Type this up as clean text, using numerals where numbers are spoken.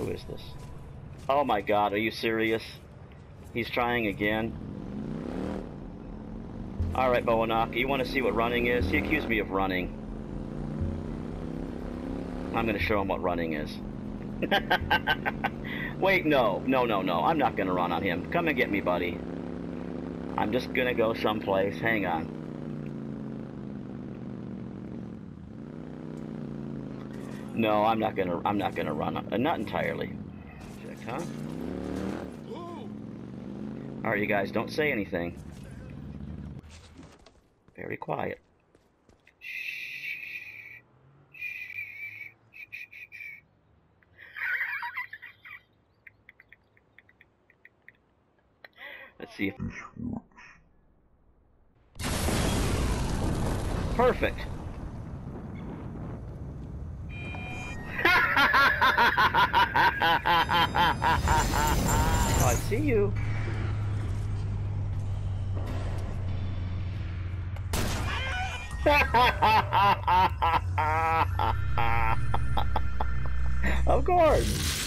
Who is this? Oh my god, are you serious? He's trying again. Alright, Bowanaka, you want to see what running is? He accused me of running. I'm going to show him what running is. Wait, no. I'm not going to run on him. Come and get me, buddy. I'm just going to go someplace. Hang on. No, I'm not going to run. Not entirely. Check, huh? Alright, you guys, don't say anything. Very quiet. Let's see if this works. Perfect. I see you. Of course.